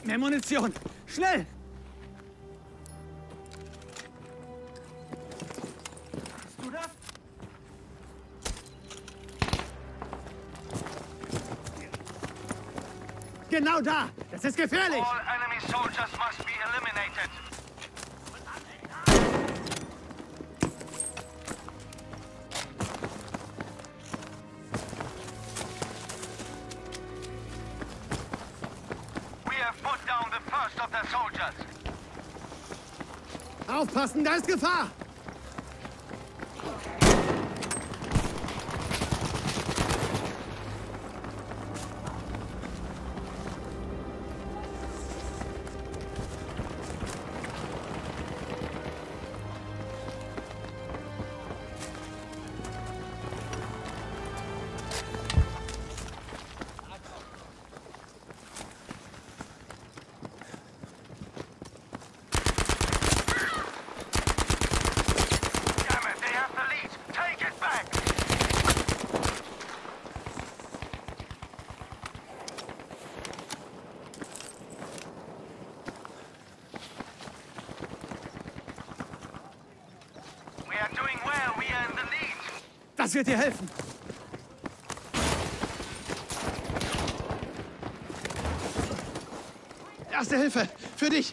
Mehr Munition! Schnell! Hast du das? Genau da! Das ist gefährlich! All enemy soldiers must be eliminated. We have put down the first of the soldiers. Aufpassen, da ist Gefahr! Das wird dir helfen. Erste Hilfe, für dich.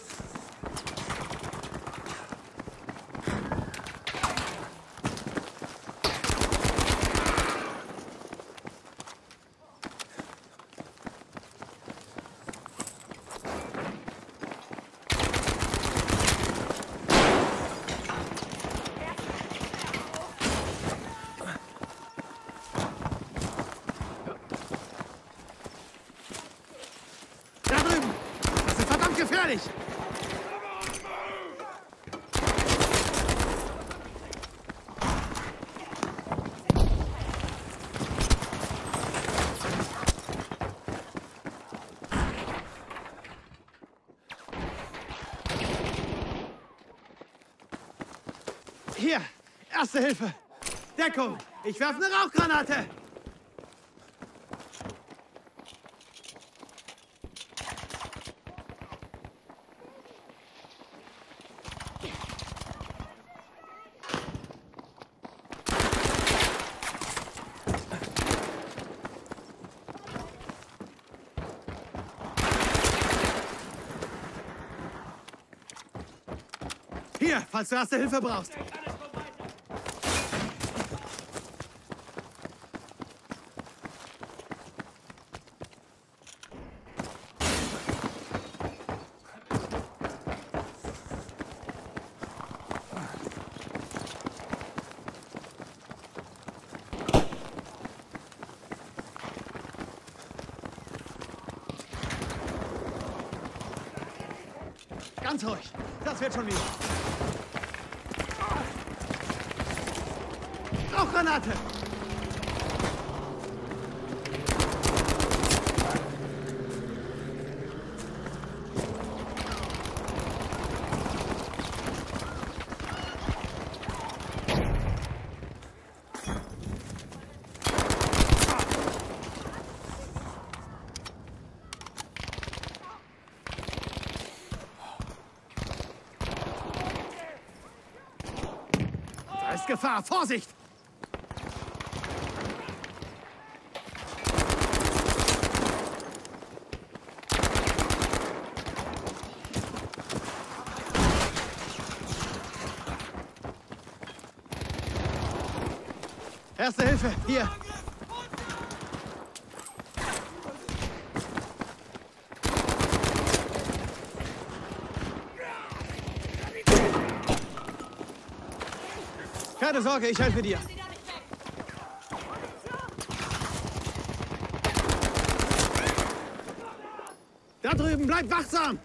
Gefährlich! Hier, Erste Hilfe! Deckung! Ich werfe eine Rauchgranate! Hier, falls du Erste Hilfe brauchst. Ganz ruhig. Das wird schon wieder. Rauchgranate! Da ist Gefahr! Vorsicht! Erste Hilfe, hier. Keine Sorge, ich helfe dir. Da drüben, bleib wachsam!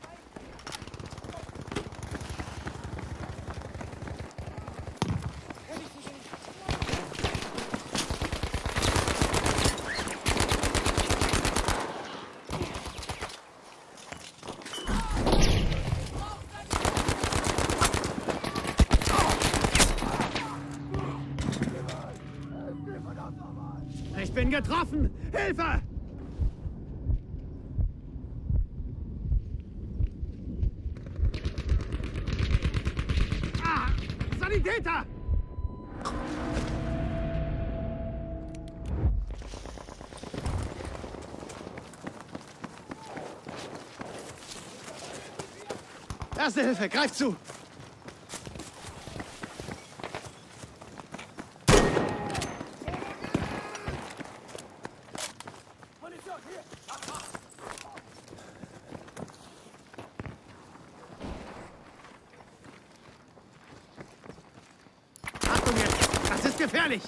Ich bin getroffen! Hilfe! Sanitäter! Erste Hilfe, greif zu! Achtung jetzt! Das ist gefährlich!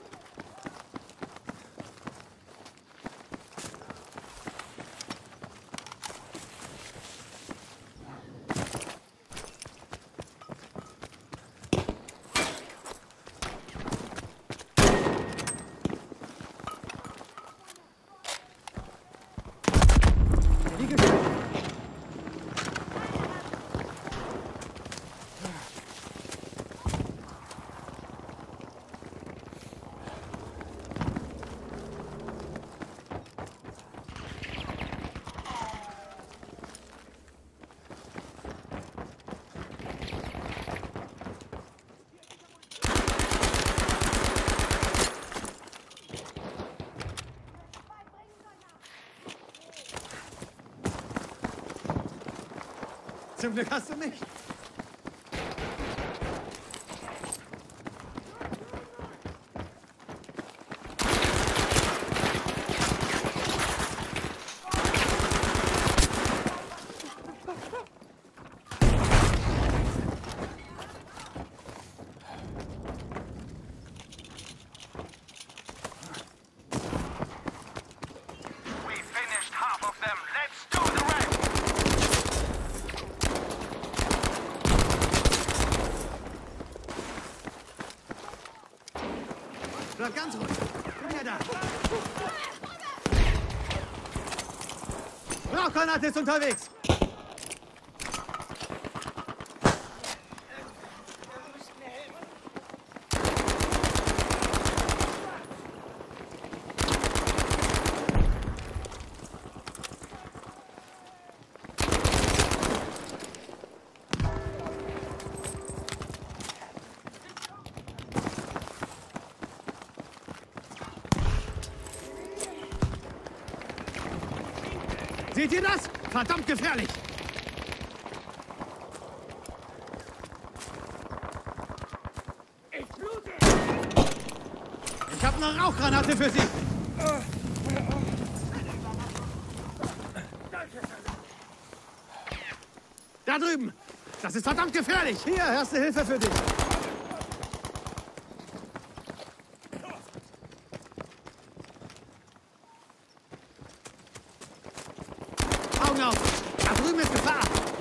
Zum Glück hast du mich. We finished half of them. Let's do the rest. Bleib ganz ruhig. Bin ja da. Rauchgranate ist unterwegs. Seht ihr das? Verdammt gefährlich! Ich blute! Ich habe eine Rauchgranate für Sie! Da drüben! Das ist verdammt gefährlich! Hier, erste Hilfe für dich! Augen auf! Da drüben ist Gefahr!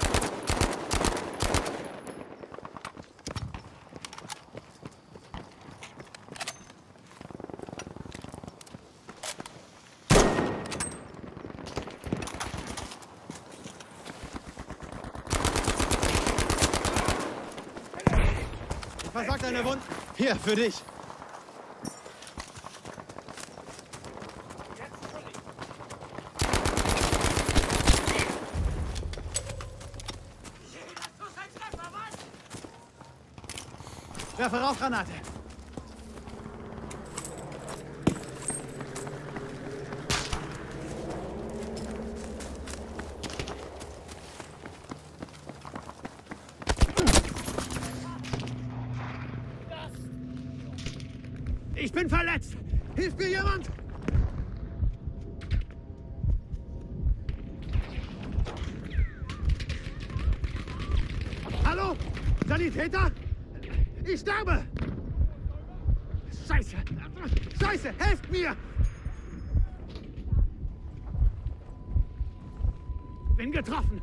Ich versorge deine Wunden. Hier, für dich. Werfe Rauchgranate. Ich bin verletzt. Hilft mir jemand? Hallo? Sanitäter? Ich sterbe! Scheiße! Scheiße! Helft mir! Bin getroffen!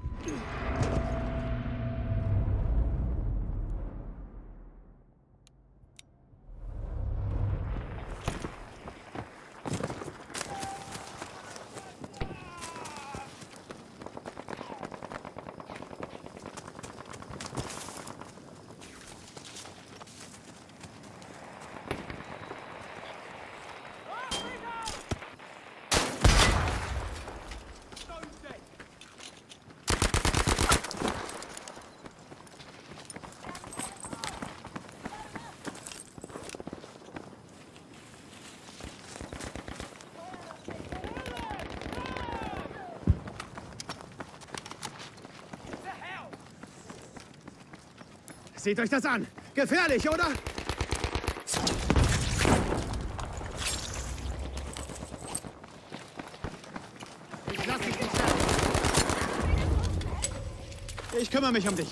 Seht euch das an. Gefährlich, oder? Ich lass dich nicht fertig. Ich kümmere mich um dich.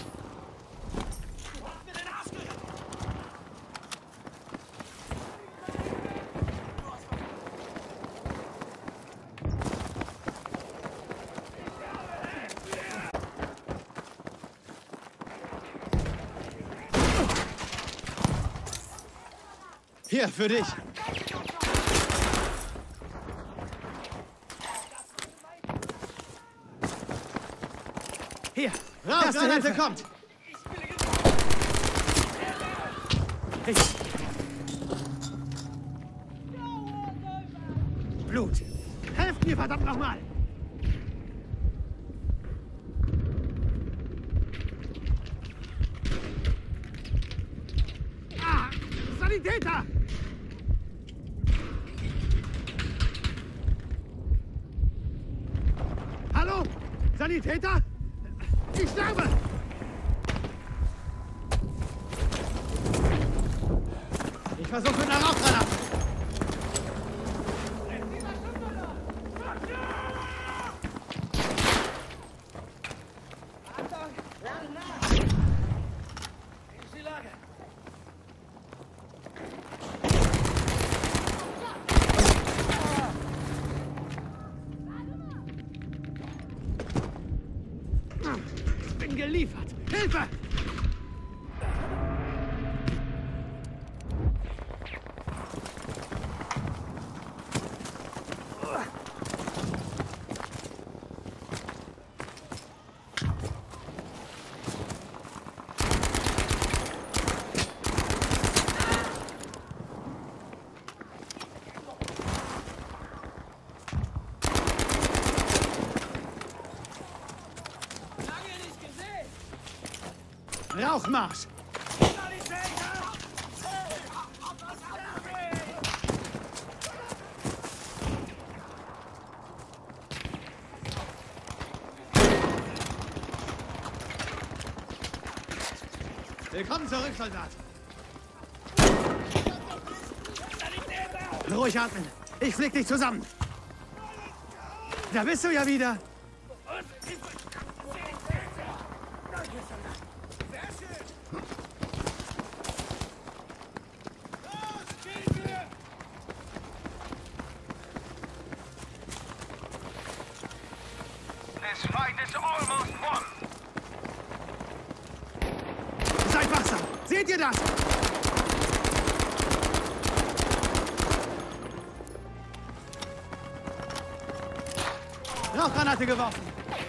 Hier, für dich. Hier, Rauchgranate kommt. Blut. Helft mir, verdammt nochmal. Ah, Sanitäter! Hallo? Sanitäter? Ich sterbe! Ich versuche mit einer Rauchgranate. Ich bin geliefert. Hilfe! Rauchmarsch! Willkommen zurück, Soldat. Ruhig atmen. Ich flick dich zusammen. Da bist du ja wieder. This fight is almost won. Seid wachsam. Seht ihr das? Rauchgranate geworfen.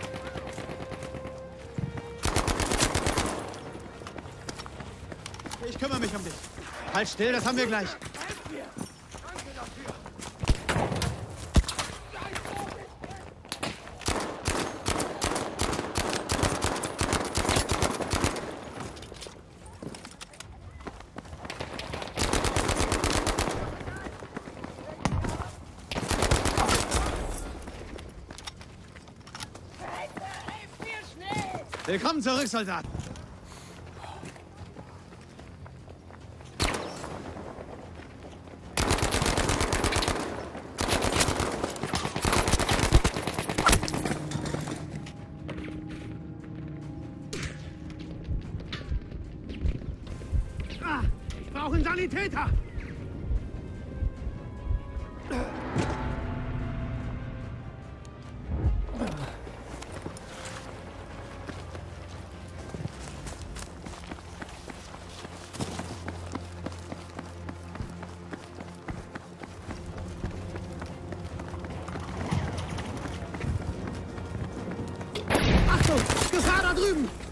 Ich kümmere mich um dich. Halt still, das haben wir gleich. Willkommen zurück, Soldat. Ah, ich brauche einen Sanitäter. Achtung! Gefahr da drüben!